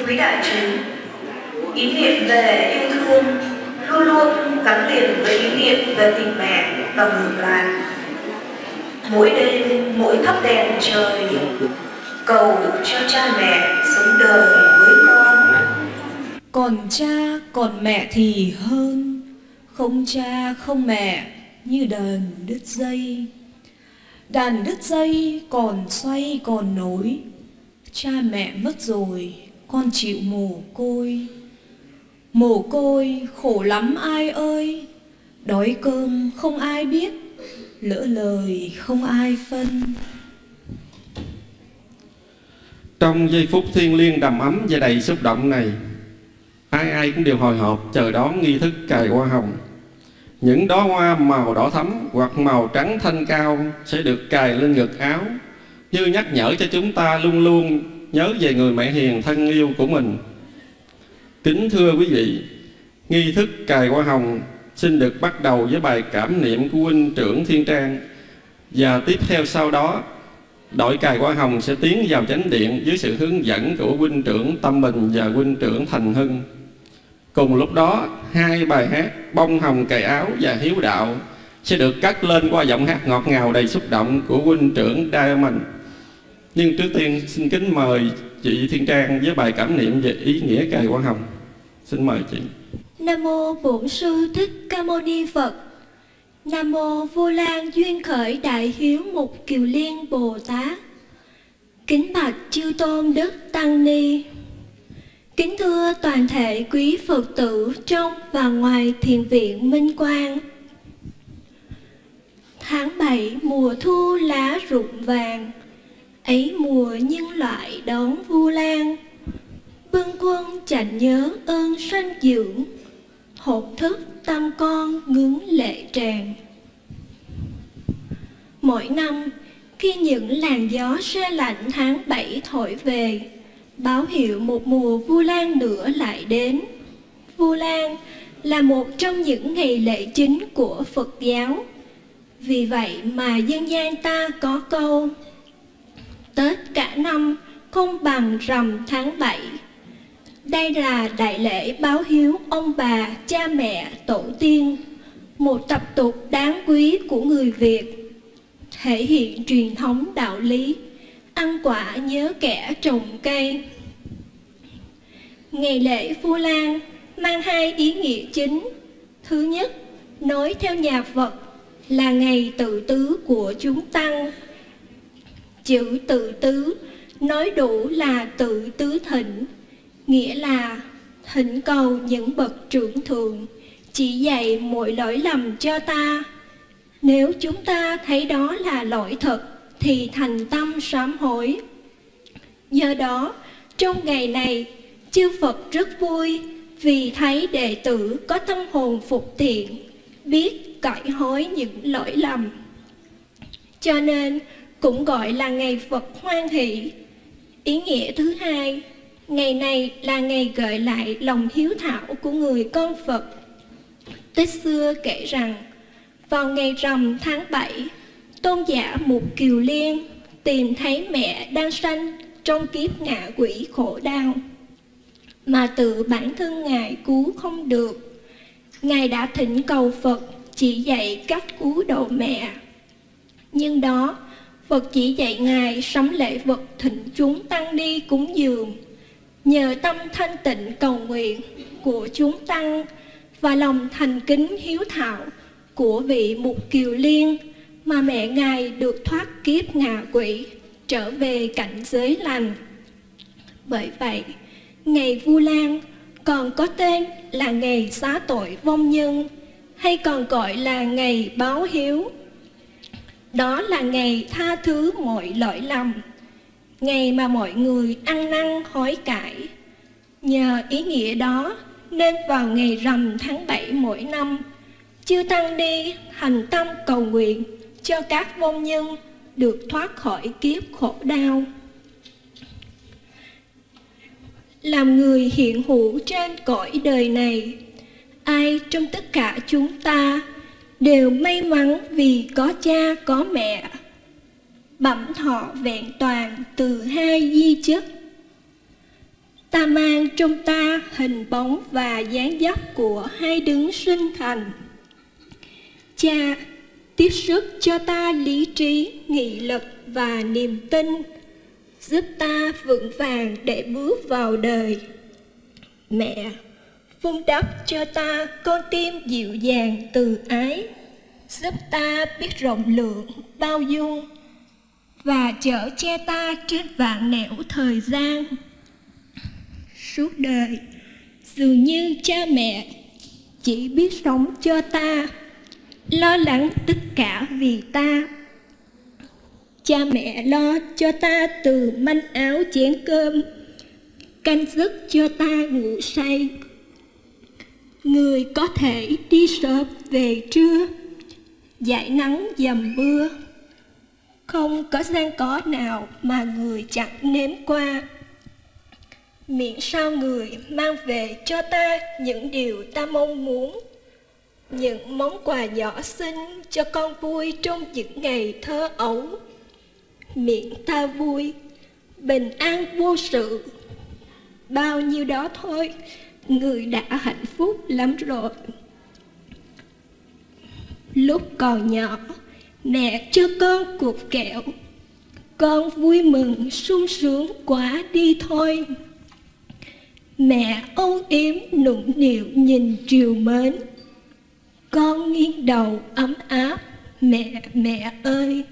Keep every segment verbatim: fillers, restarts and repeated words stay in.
quý đại chúng, ý niệm về yêu thương luôn luôn gắn liền với ý niệm về tình mẹ và ngược lại. Mỗi đêm, mỗi thắp đèn trời, cầu cho cha mẹ sống đời với con. Còn cha, còn mẹ thì hơn, không cha, không mẹ như đàn đứt dây. Đàn đứt dây còn xoay còn nối, cha mẹ mất rồi, con chịu mồ côi. Mồ côi khổ lắm ai ơi, đói cơm không ai biết, lỡ lời không ai phân. Trong giây phút thiêng liêng đầm ấm và đầy xúc động này, ai ai cũng đều hồi hộp chờ đón nghi thức cài hoa hồng. Những đóa hoa màu đỏ thắm hoặc màu trắng thanh cao sẽ được cài lên ngực áo, như nhắc nhở cho chúng ta luôn luôn nhớ về người mẹ hiền thân yêu của mình. Kính thưa quý vị, nghi thức cài hoa hồng xin được bắt đầu với bài cảm niệm của huynh trưởng Thiên Trang, và tiếp theo sau đó đội cài hoa hồng sẽ tiến vào chánh điện dưới sự hướng dẫn của huynh trưởng Tâm Bình và huynh trưởng Thành Hưng. Cùng lúc đó, hai bài hát Bông Hồng Cài Áo và Hiếu Đạo sẽ được cất lên qua giọng hát ngọt ngào đầy xúc động của huynh trưởng Diamond. Nhưng trước tiên xin kính mời chị Thiên Trang với bài cảm niệm về ý nghĩa cài hoa hồng. Xin mời chị. Nam mô Bổn Sư Thích Ca Mâu Ni Phật. Nam mô Vu Lan Duyên Khởi Đại Hiếu Mục Kiều Liên Bồ Tát. Kính bạch chư tôn đức tăng ni. Kính thưa toàn thể quý Phật tử trong và ngoài thiền viện Minh Quang. Tháng bảy mùa thu lá rụng vàng, ấy mùa nhân loại đón Vu Lan. Bưng quân chạnh nhớ ơn sanh dưỡng, hồn thức tâm con ngưỡng lệ tràn. Mỗi năm khi những làn gió se lạnh tháng bảy thổi về, báo hiệu một mùa Vu Lan nữa lại đến. Vu Lan là một trong những ngày lễ chính của Phật giáo. Vì vậy mà dân gian ta có câu Tết cả năm không bằng rằm tháng bảy. Đây là đại lễ báo hiếu ông bà, cha mẹ, tổ tiên, một tập tục đáng quý của người Việt, thể hiện truyền thống đạo lý ăn quả nhớ kẻ trồng cây. Ngày lễ Vu Lan mang hai ý nghĩa chính. Thứ nhất, nói theo nhà Phật là ngày tự tứ của chúng tăng. Chữ tự tứ nói đủ là tự tứ thỉnh, nghĩa là thỉnh cầu những bậc trưởng thượng chỉ dạy mọi lỗi lầm cho ta. Nếu chúng ta thấy đó là lỗi thật thì thành tâm sám hối. Do đó, trong ngày này, chư Phật rất vui vì thấy đệ tử có tâm hồn phục thiện, biết cải hối những lỗi lầm. Cho nên cũng gọi là ngày Phật hoan hỷ. Ý nghĩa thứ hai, ngày này là ngày gợi lại lòng hiếu thảo của người con Phật. Tích xưa kể rằng, vào ngày rằm tháng bảy, tôn giả Mục Kiều Liên tìm thấy mẹ đang sanh trong kiếp ngạ quỷ khổ đau, mà tự bản thân Ngài cứu không được. Ngài đã thỉnh cầu Phật chỉ dạy cách cứu độ mẹ. Nhưng đó, Phật chỉ dạy Ngài sắm lễ vật thỉnh chúng tăng ni cúng dường. Nhờ tâm thanh tịnh cầu nguyện của chúng tăng và lòng thành kính hiếu thảo của vị Mục Kiều Liên mà mẹ Ngài được thoát kiếp ngạ quỷ, trở về cảnh giới lành. Bởi vậy, ngày Vu Lan còn có tên là ngày xá tội vong nhân, hay còn gọi là ngày báo hiếu. Đó là ngày tha thứ mọi lỗi lầm, ngày mà mọi người ăn năn hối cải. Nhờ ý nghĩa đó nên vào ngày rằm tháng bảy mỗi năm, chư tăng ni hành tâm cầu nguyện cho các vong nhân được thoát khỏi kiếp khổ đau. Làm người hiện hữu trên cõi đời này, ai trong tất cả chúng ta đều may mắn vì có cha có mẹ, bẩm thọ vẹn toàn từ hai di chất. Ta mang trong ta hình bóng và dáng dấp của hai đấng sinh thành. Cha, tiếp sức cho ta lý trí, nghị lực và niềm tin, giúp ta vững vàng để bước vào đời. Mẹ, vun đắp cho ta con tim dịu dàng từ ái, giúp ta biết rộng lượng, bao dung và chở che ta trên vạn nẻo thời gian. Suốt đời, dường như cha mẹ chỉ biết sống cho ta, lo lắng tất cả vì ta. Cha mẹ lo cho ta từ manh áo chén cơm, canh giấc cho ta ngủ say. Người có thể đi sớm về trưa, dãi nắng dầm mưa, không có gian có nào mà người chẳng nếm qua. Miễn sao người mang về cho ta những điều ta mong muốn, những món quà nhỏ xinh cho con vui trong những ngày thơ ấu. Miễn ta vui, bình an vô sự, bao nhiêu đó thôi, người đã hạnh phúc lắm rồi. Lúc còn nhỏ, mẹ cho con cục kẹo, con vui mừng sung sướng quá đi thôi. Mẹ âu yếm nũng nịu nhìn trìu mến, con nghiêng đầu ấm áp, mẹ, mẹ ơi.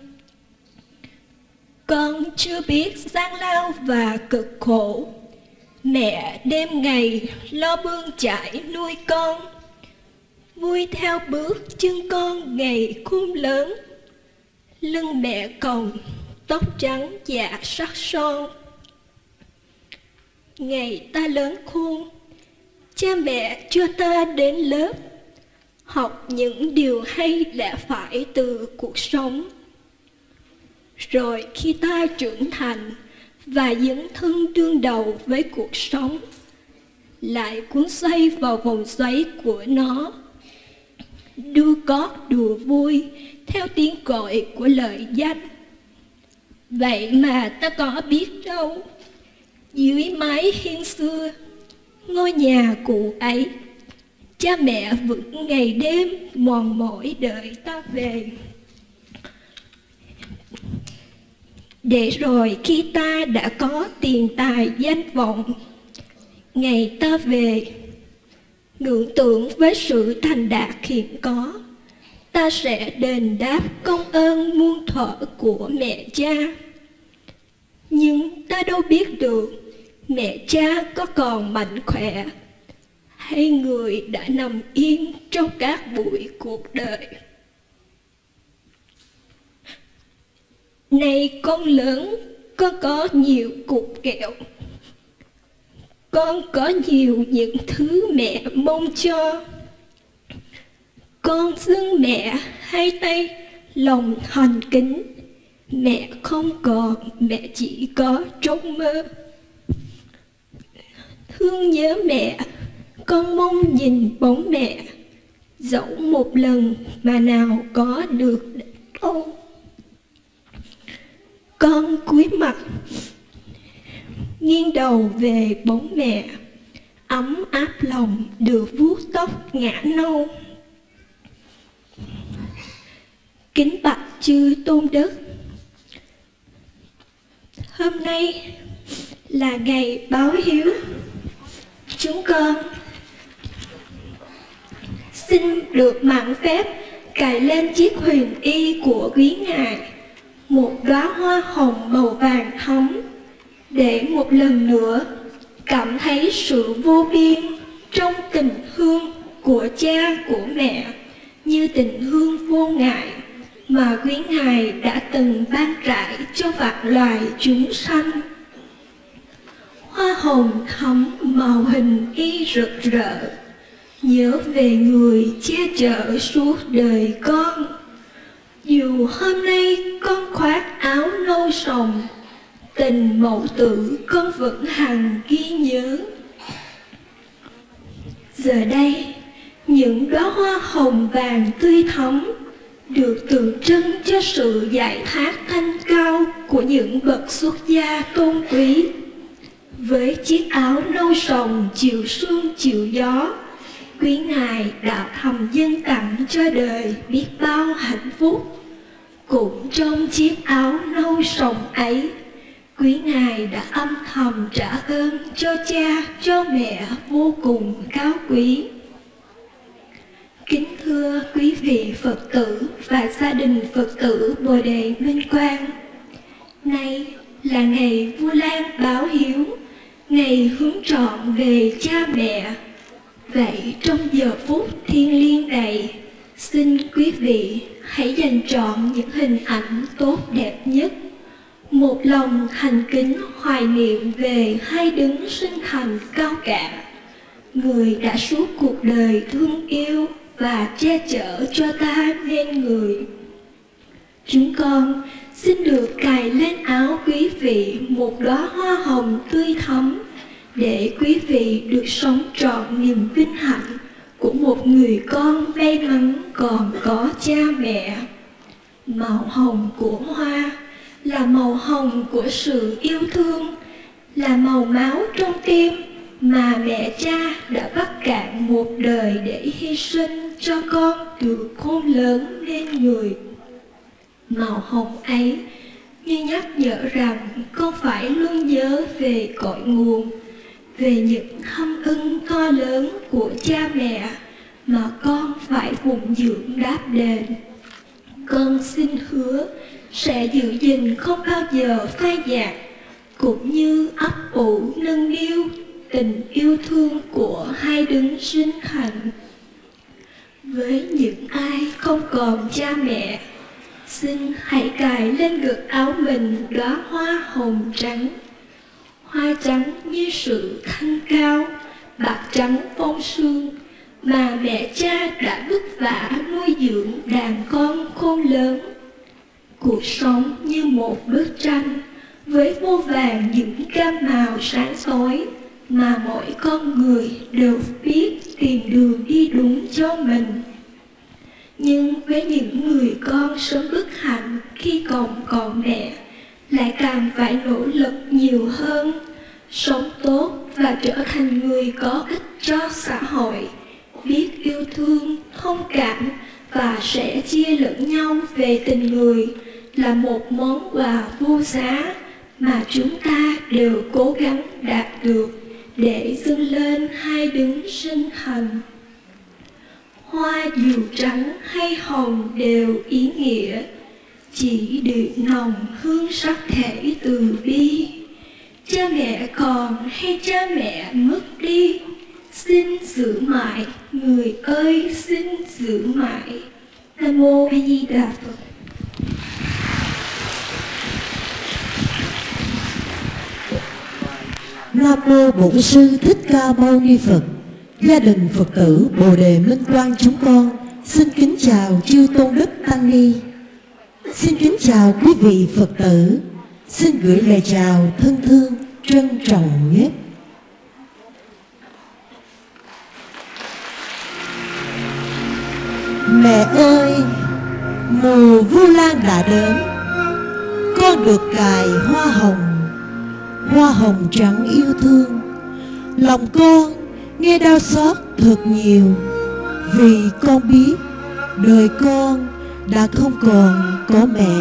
Con chưa biết gian lao và cực khổ, mẹ đêm ngày lo bươn chải nuôi con, vui theo bước chân con ngày khôn lớn. Lưng mẹ còng, tóc trắng dạ sắc son. Ngày ta lớn khôn, cha mẹ cho ta đến lớp, học những điều hay đã phải từ cuộc sống. Rồi khi ta trưởng thành và dấn thân đương đầu với cuộc sống, lại cuốn xoay vào vòng xoáy của nó, đua cót đùa vui theo tiếng gọi của lợi danh. Vậy mà ta có biết đâu, dưới mái hiên xưa, ngôi nhà cũ ấy, cha mẹ vẫn ngày đêm mòn mỏi đợi ta về. Để rồi khi ta đã có tiền tài danh vọng, ngày ta về, ngưỡng tưởng với sự thành đạt hiện có, ta sẽ đền đáp công ơn muôn thuở của mẹ cha. Nhưng ta đâu biết được mẹ cha có còn mạnh khỏe, hay người đã nằm yên trong các bụi cuộc đời. Này con lớn, con có nhiều cục kẹo, con có nhiều những thứ mẹ mong cho. Con xưng mẹ hai tay lòng thành kính, mẹ không còn, mẹ chỉ có trong mơ. Thương nhớ mẹ, con mong nhìn bóng mẹ, dẫu một lần mà nào có được đâu. Con cúi mặt, nghiêng đầu về bóng mẹ, ấm áp lòng được vuốt tóc ngả nâu. Kính bạch chư tôn đức, hôm nay là ngày báo hiếu. Chúng con xin được mạn phép cài lên chiếc huyền y của quý ngài một đóa hoa hồng màu vàng thắm, để một lần nữa cảm thấy sự vô biên trong tình thương của cha của mẹ, như tình thương vô ngại mà quý ngài đã từng ban rải cho vạn loài chúng sanh. Hoa hồng thắm màu hình y rực rỡ, nhớ về người che chở suốt đời con. Dù hôm nay con khoác áo nâu sòng, tình mẫu tử con vẫn hằng ghi nhớ. Giờ đây, những đóa hoa hồng vàng tươi thắm được tượng trưng cho sự giải thác thanh cao của những bậc xuất gia tôn quý, Với chiếc áo nâu sòng chiều sương chiều gió, quý ngài đã thầm dâng tặng cho đời biết bao hạnh phúc. Cũng trong chiếc áo nâu sòng ấy, quý ngài đã âm thầm trả ơn cho cha, cho mẹ vô cùng cao quý. Kính thưa quý vị Phật tử và gia đình Phật tử Bồ Đề Minh Quang, nay là ngày Vu Lan báo hiếu, ngày hướng trọn về cha mẹ. Vậy trong giờ phút thiêng liêng này, xin quý vị hãy dành trọn những hình ảnh tốt đẹp nhất, một lòng thành kính hoài niệm về hai đấng sinh thành cao cả, người đã suốt cuộc đời thương yêu và che chở cho ta nên người. Chúng con xin được cài lên áo quý vị một đóa hoa hồng tươi thắm, để quý vị được sống trọn niềm vinh hạnh của một người con may mắn còn có cha mẹ. Màu hồng của hoa là màu hồng của sự yêu thương, là màu máu trong tim mà mẹ cha đã vắt cạn một đời để hy sinh cho con được khôn lớn nên người. Màu hồng ấy như nhắc nhở rằng con phải luôn nhớ về cội nguồn, về những thâm ân to lớn của cha mẹ mà con phải phụng dưỡng đáp đền. Con xin hứa sẽ giữ gìn không bao giờ phai nhạt, cũng như ấp ủ nâng niu tình yêu thương của hai đấng sinh thành. Với những ai không còn cha mẹ, xin hãy cài lên ngực áo mình đóa hoa hồng trắng. Hoa trắng như sự thanh cao, bạc trắng phong sương mà mẹ cha đã vất vả nuôi dưỡng đàn con khôn lớn. Cuộc sống như một bức tranh với vô vàn những gam màu sáng soi mà mỗi con người đều biết tìm đường đi đúng cho mình. Nhưng với những người con sớm bất hạnh khi còn còn mẹ, lại càng phải nỗ lực nhiều hơn, sống tốt và trở thành người có ích cho xã hội, biết yêu thương, thông cảm và sẻ chia lẫn nhau về tình người là một món quà vô giá mà chúng ta đều cố gắng đạt được để dâng lên hai đấng sinh thành. Hoa dù trắng hay hồng đều ý nghĩa, chỉ được nồng hương sắc thể từ bi. Cha mẹ còn hay cha mẹ mất đi, xin giữ mãi, người ơi xin giữ mãi. Nam mô A Di Đà Phật. Nam mô Bổn Sư Thích Ca Mâu Ni Phật. Gia đình Phật tử Bồ Đề Minh Quang chúng con xin kính chào chư tôn đức tăng ni. Xin kính chào quý vị Phật tử. Xin gửi lời chào thân thương trân trọng nhất. Mẹ ơi, mùa Vu Lan đã đến, con được cài hoa hồng, hoa hồng trắng yêu thương. Lòng con nghe đau xót thật nhiều, vì con biết đời con đã không còn có mẹ.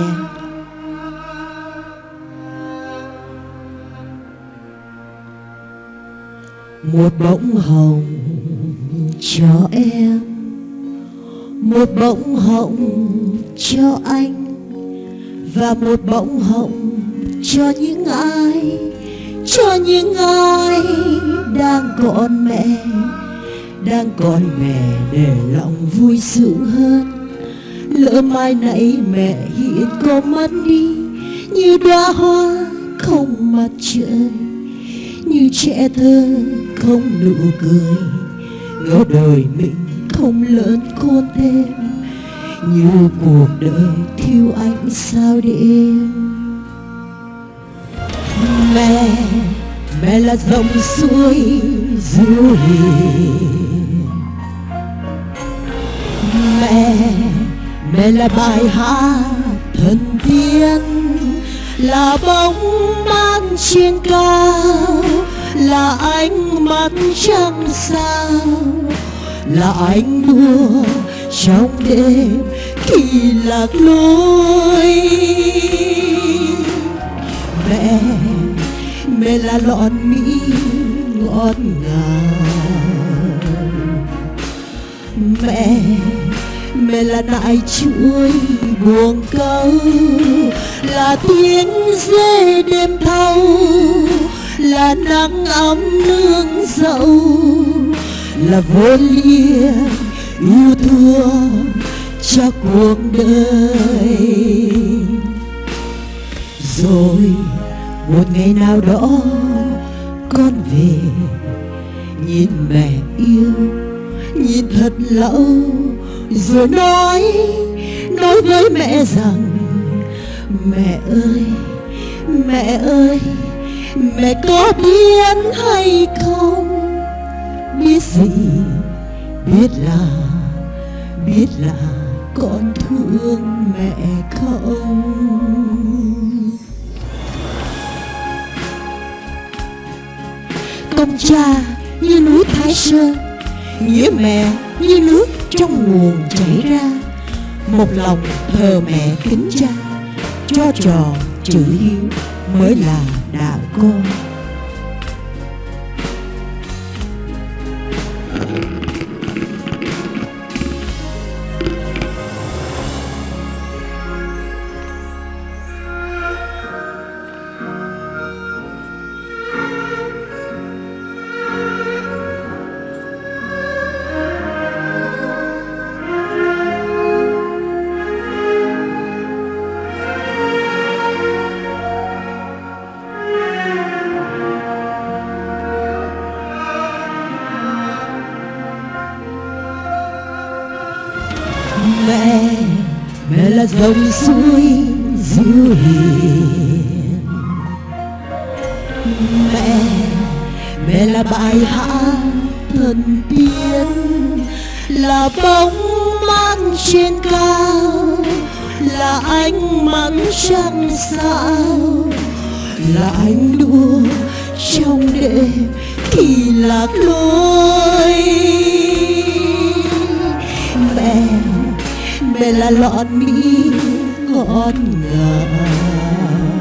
Một bông hồng cho em, một bông hồng cho anh, và một bông hồng cho những ai, cho những ai đang còn mẹ, đang còn mẹ để lòng vui sướng hơn. Lỡ mai nãy mẹ hiện có mất đi, như đóa hoa không mặt trời, như trẻ thơ không nụ cười, ngỡ đời mình không lớn khôn thêm, như cuộc đời thiếu ánh sao đêm. Mẹ, mẹ là dòng suối diệu hiền. Mẹ, mẹ là bài hát thần tiên, là bóng mát trên cao, là ánh mắt trăng sao, là ánh đua trong đêm khi lạc lối. Mẹ, mẹ là lọn mi ngọt ngào. Mẹ, mẹ là nại chuối buông câu, là tiếng dê đêm thâu, là nắng ấm nương dậu, là vô liếng yêu thương cho cuộc đời. Rồi một ngày nào đó con về nhìn mẹ yêu, nhìn thật lâu, rồi nói nói với mẹ rằng mẹ ơi, mẹ ơi, mẹ có biết hay không? Biết gì? Biết là biết là con thương mẹ không? Công cha như núi Thái Sơn, nghĩa mẹ như nước trong nguồn chảy ra. Một lòng thờ mẹ kính cha, cho trò chữ hiếu mới là đạo con. Mẹ, mẹ là dòng suối dịu hiền. Mẹ, mẹ là bài hát thần tiên, là bóng mát trên cao, là ánh mắt trăng sao, là ánh đua trong đêm khi lạc lối. Mẹ, mẹ là lọn mi ngọt ngào.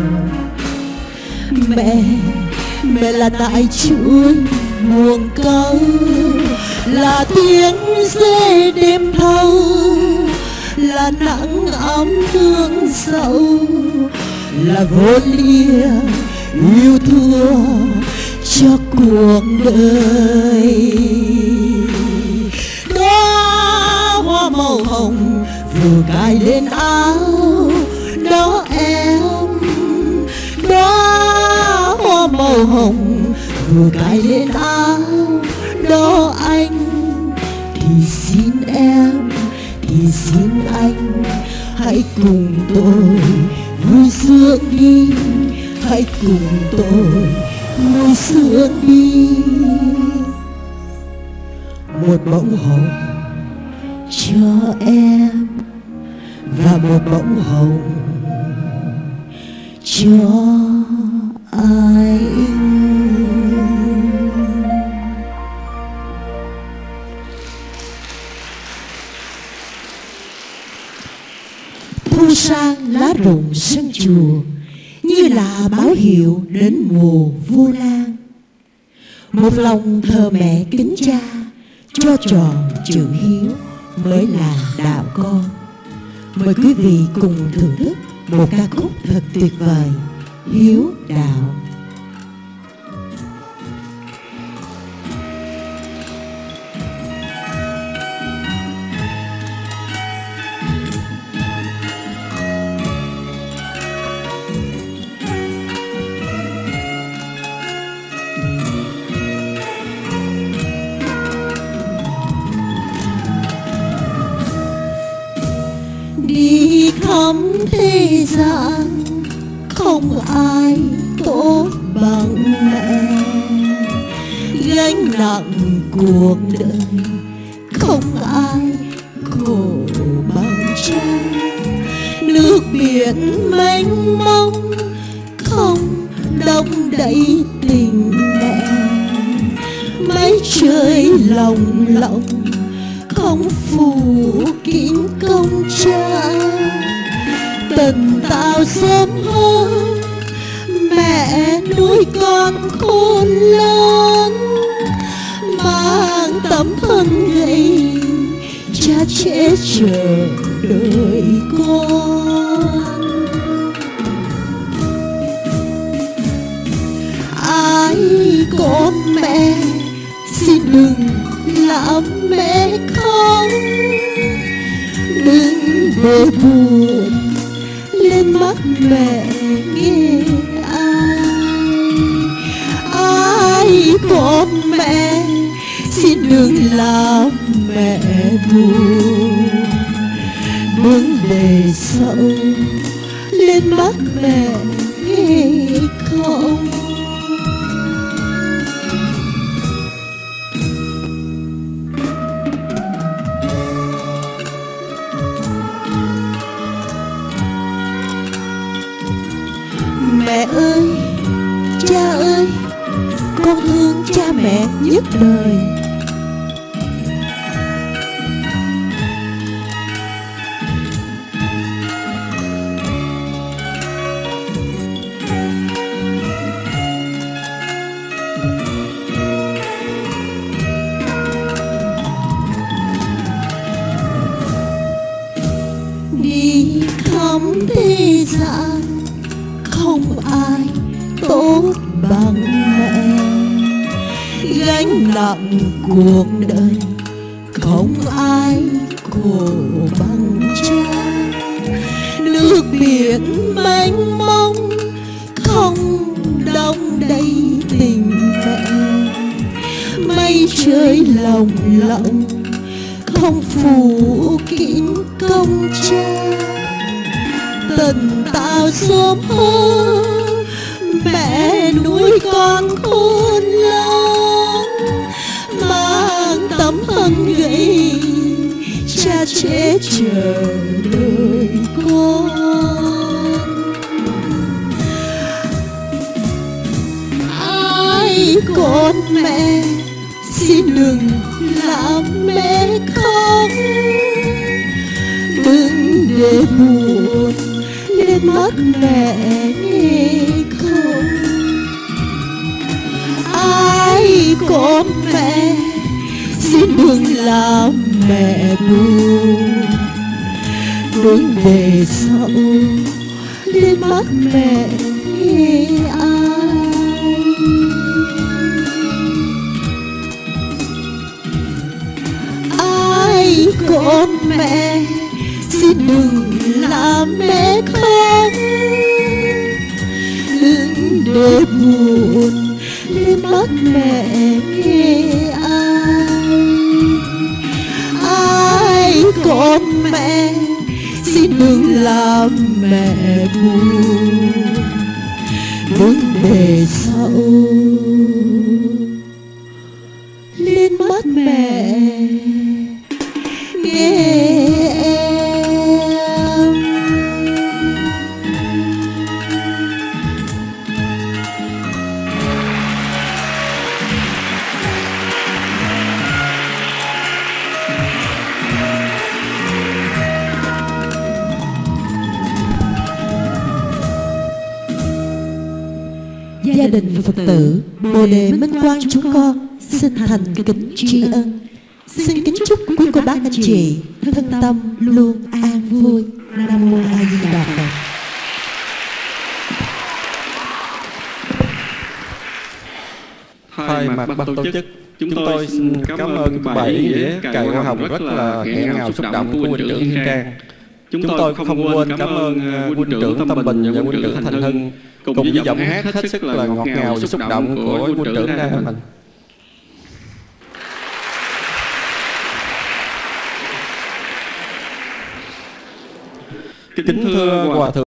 Mẹ, mẹ là nại chuối buông câu, là tiếng dê đêm thâu, là nắng ấm nương dậu, là vô liếng yêu thương cho cuộc đời. Hoa màu hồng vừa cài lên áo đó em, đó hoa màu hồng vừa cài lên áo đó anh. Thì xin em, thì xin anh, hãy cùng tôi vui sướng đi, hãy cùng tôi vui sướng đi. Một bông hồng cho em và một bông hồng cho anh. Thu sang lá rụng sân chùa, như là báo hiệu đến mùa Vu Lan. Một lòng thờ mẹ kính cha, cho tròn chữ hiếu mới là đạo con. Mời quý vị cùng thưởng thức một ca khúc thật tuyệt vời, Hiếu Đạo. Đi khắp thế gian không ai tốt bằng mẹ, gánh nặng cuộc đời không ai khổ bằng cha. Nước biển mênh mông không đông đẩy tình mẹ, lòng lòng không phủ kín công cha. Tần tảo sớm hơn mẹ nuôi con khôn lớn, mang tấm thân gầy cha trẻ chờ đợi con. Ai con mẹ xin đừng làm mẹ khóc, đừng để buồn lên mắt mẹ nghe ai. Ai con mẹ xin đừng làm mẹ buồn, đừng để sầu lên mắt mẹ nghe không. Mẹ ơi, cha ơi, con thương cha mẹ nhất đời. Đi khắp thế gian không ai tốt bằng mẹ, gánh nặng cuộc đời không ai khổ bằng cha. Nước biển mênh mông không đong đầy tình mẹ, mây trời lồng lộng không phủ kín công cha. Tần tảo sớm hơn mẹ nuôi con khôn lớn, mang tấm thân gầy cha trẻ chờ đợi con. Ai con mẹ xin đừng làm mẹ khóc, đừng để buồn lên mắt mẹ nghe không. Ai con mẹ xin đừng làm mẹ buồn, đừng để sầu lên mắt mẹ nghe ai. Ai con mẹ xin đừng làm mẹ khóc, đừng để buồn lên mắt mẹ nghe ai. Ai con mẹ xin đừng làm mẹ buồn, đừng để sầu lên mắt mẹ nghe. Gia đình và Phật tử Bồ Đề Minh Quang chúng con xin thành kính tri ân. Xin kính chúc quý cô bác anh chị thân tâm luôn an vui. Nam mô A Di Đà Phật. Thay mặt ban tổ chức, chúng tôi xin cảm ơn bài ý nghĩa cài hoa hồng rất là nghẹn ngào xúc động của huynh trưởng Hiên Trang. Chúng tôi không quên cảm ơn huynh trưởng Tâm Bình và huynh trưởng Thành Hưng cùng với giọng hát hết sức là ngọt ngào xúc động của huynh trưởng Đa mình. Kính thưa Hòa Thượng